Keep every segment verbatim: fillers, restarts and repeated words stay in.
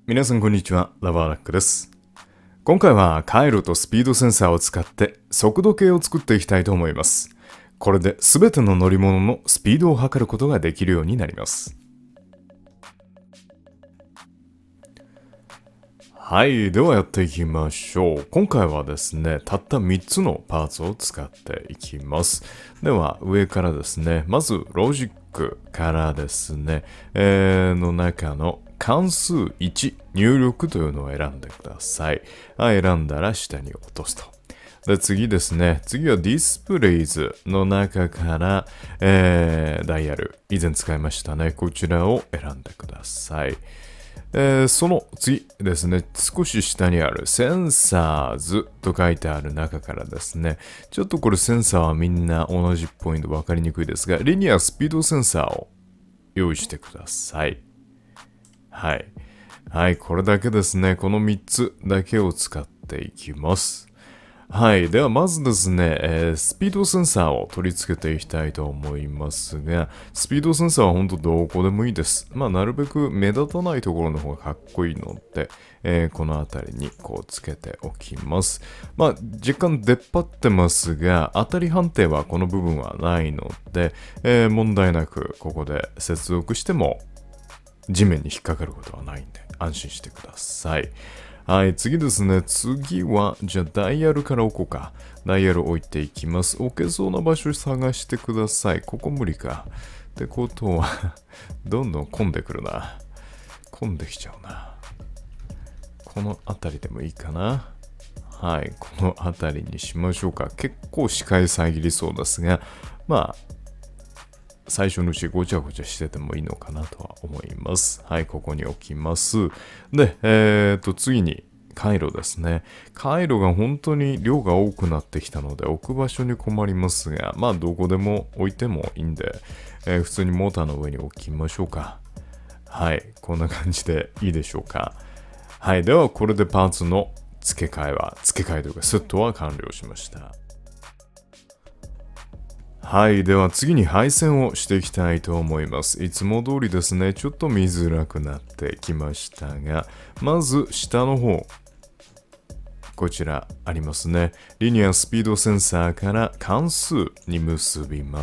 皆さんこんにちは、ラバーラックです。今回は回路とスピードセンサーを使って速度計を作っていきたいと思います。これで全ての乗り物のスピードを測ることができるようになります。はい、ではやっていきましょう。今回はですね、たったみっつのパーツを使っていきます。では上からですね、まずロジックからですね、えー、の中の関数いち入力というのを選んでください。はい、選んだら下に落とすと。で次ですね、次はディスプレイズの中から、えー、ダイヤル、以前使いましたね。こちらを選んでください。えー、その次ですね、少し下にあるセンサーズと書いてある中からですね、ちょっとこれセンサーはみんな同じっぽいので分かりにくいですが、リニアスピードセンサーを用意してください。はい。はい、これだけですね。このみっつだけを使っていきます。はい。では、まずですね、えー、スピードセンサーを取り付けていきたいと思いますが、スピードセンサーは本当どこでもいいです。まあ、なるべく目立たないところの方がかっこいいので、えー、この辺りにこうつけておきます。まあ、若干出っ張ってますが、当たり判定はこの部分はないので、えー、問題なくここで接続しても、地面に引っかかることはないんで安心してください。はい、次ですね。次は、じゃあダイヤルから置こうか。ダイヤル置いていきます。置けそうな場所探してください。ここ無理か。ってことは、どんどん混んでくるな。混んできちゃうな。この辺りでもいいかな。はい、この辺りにしましょうか。結構視界遮りそうですが、まあ、最初のうちごちゃごちゃしててもいいのかなとは思います。はい、ここに置きます。で、えーと、次に回路ですね。回路が本当に量が多くなってきたので置く場所に困りますが、まあどこでも置いてもいいんで、えー、普通にモーターの上に置きましょうか。はい、こんな感じでいいでしょうか。はい、ではこれでパーツの付け替えは、付け替えというかセットは完了しました。はい。では次に配線をしていきたいと思います。いつも通りですね、ちょっと見づらくなってきましたが、まず下の方、こちらありますね。リニアスピードセンサーから関数に結びます。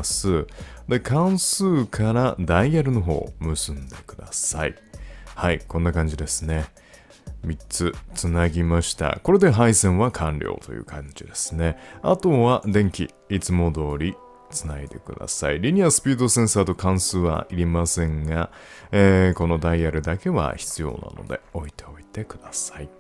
で、関数からダイヤルの方を結んでください。はい。こんな感じですね。みっつつなぎました。これで配線は完了という感じですね。あとは電気、いつも通りつないでください。リニアスピードセンサーと関数はいりませんが、えー、このダイヤルだけは必要なので置いておいてください。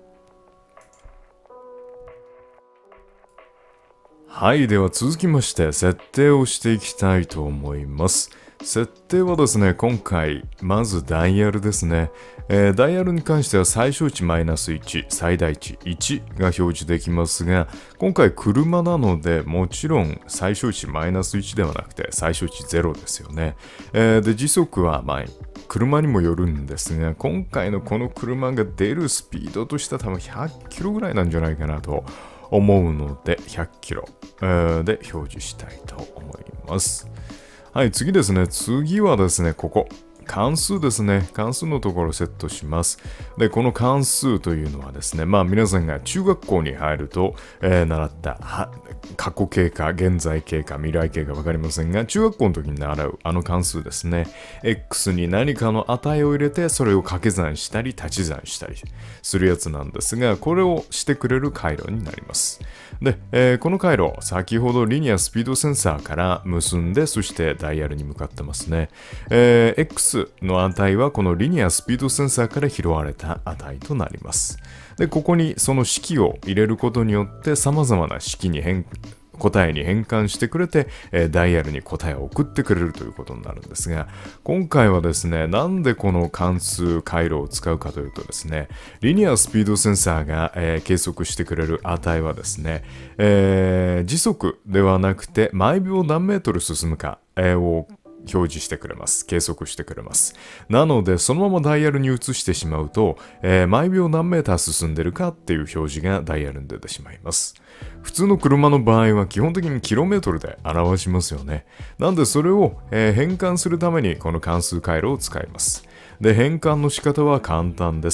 はい。では続きまして設定をしていきたいと思います。設定はですね、今回、まずダイヤルですね。えー、ダイヤルに関しては最小値マイナスいち、最大値いちが表示できますが、今回車なので、もちろん最小値マイナスいちではなくて最小値ゼロですよね。えー、で、時速は、まあ、車にもよるんですが、今回のこの車が出るスピードとしては多分ひゃっキロぐらいなんじゃないかなと思うので、ひゃっキロ、えー、で表示したいと思います。はい、次ですね。次はですね、ここ。関数ですね。関数のところをセットします。で、この関数というのはですね、まあ皆さんが中学校に入ると、えー、習った過去形か現在形か未来形かわかりませんが、中学校の時に習うあの関数ですね。X に何かの値を入れて、それを掛け算したり足し算したりするやつなんですが、これをしてくれる回路になります。で、えー、この回路、先ほどリニアスピードセンサーから結んで、そしてダイヤルに向かってますね。えー、Xの値はこのリニアスピードセンサーから拾われた値となります。で、ここにその式を入れることによって様々な式に変答えに変換してくれて、えー、ダイヤルに答えを送ってくれるということになるんですが、今回はですね、なんでこの関数回路を使うかというとですね、リニアスピードセンサーが、えー、計測してくれる値はですね、えー、時速ではなくて毎秒何メートル進むか、えー、を表示してくれます。計測してくれます。なので、そのままダイヤルに移してしまうと、えー、毎秒何メーター進んでるかっていう表示がダイヤルに出てしまいます。普通の車の場合は基本的にキロメートルで表しますよね。なんでそれを、えー、変換するためにこの関数回路を使います。で、変換の仕方は簡単です。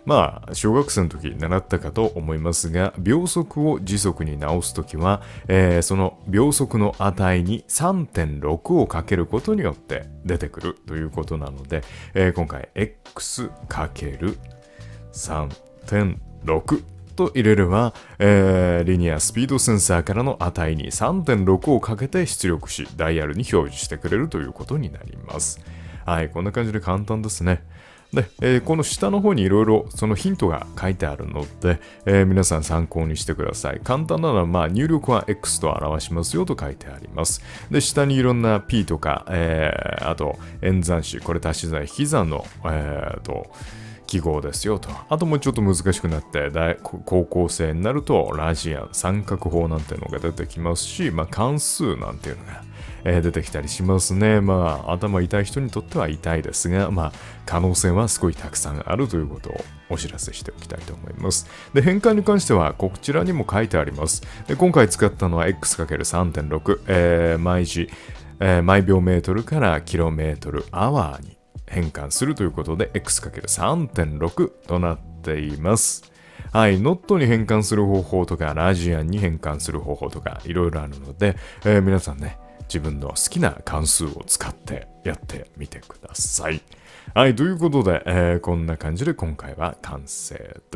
まあ、小学生の時習ったかと思いますが、秒速を時速に直すときは、えー、その秒速の値に さんてんろく をかけることによって出てくるということなので、えー、今回 エックスかけるさんてんろく と入れれば、えー、リニアスピードセンサーからの値に さんてんろく をかけて出力し、ダイヤルに表示してくれるということになります。はい、こんな感じで簡単ですね。で、えー、この下の方にいろいろそのヒントが書いてあるので、えー、皆さん参考にしてください。簡単なのは、まあ、入力は X と表しますよと書いてあります。で、下にいろんな P とか、えー、あと演算子、これ足し算引き算の、えー、と記号ですよと。あともうちょっと難しくなって大高校生になるとラジアン、三角法なんていうのが出てきますし、まあ、関数なんていうのがえー、出てきたりしますね。まあ、頭痛い人にとっては痛いですが、まあ、可能性はすごいたくさんあるということをお知らせしておきたいと思います。で、変換に関しては、こちらにも書いてあります。で、今回使ったのは エックスかけるさんてんろく、えー、毎時、えー、毎秒メートルからキロメートルアワーに変換するということで、エックスかけるさんてんろく となっています。はい、ノットに変換する方法とか、ラジアンに変換する方法とか、いろいろあるので、えー、皆さんね、自分の好きな関数を使ってやってみてください。はい、ということで、えー、こんな感じで今回は完成です。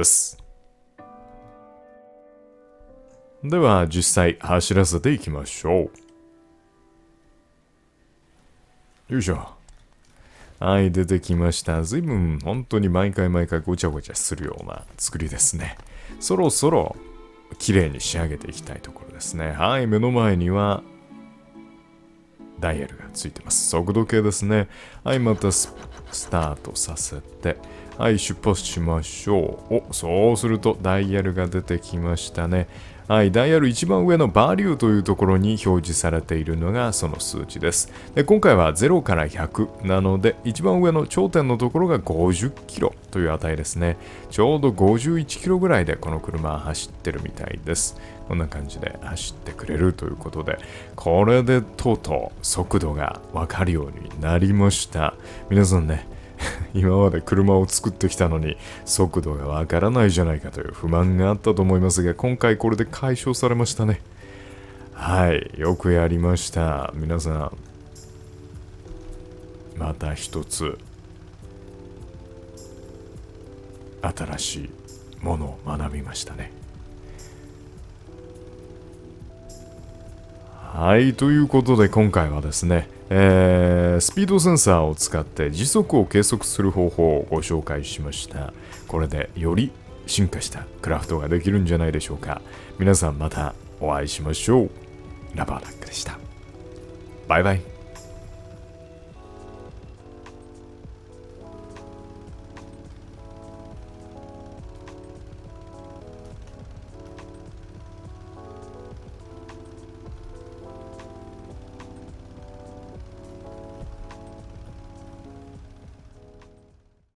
では、実際走らせていきましょう。よいしょ。はい、出てきました。随分本当に毎回毎回ごちゃごちゃするような作りですね。そろそろ綺麗に仕上げていきたいところですね。はい、目の前にはダイヤルがついてます。速度計ですね。はい、また ス, スタートさせて、はい、出発しましょう。お、そうするとダイヤルが出てきましたね。はい、ダイヤル一番上のバリューというところに表示されているのがその数値です。で、今回はゼロからひゃくなので、一番上の頂点のところがごじゅっキロという値ですね。ちょうどごじゅういちキロぐらいでこの車は走ってるみたいです。こんな感じで走ってくれるということで、これでとうとう速度がわかるようになりました。皆さんね、今まで車を作ってきたのに速度がわからないじゃないかという不満があったと思いますが、今回これで解消されましたね。はい、よくやりました。皆さん、また一つ新しいものを学びましたね。はい、ということで今回はですね、えー、スピードセンサーを使って時速を計測する方法をご紹介しました。これでより進化したクラフトができるんじゃないでしょうか。皆さんまたお会いしましょう。ラバーダックでした。バイバイ。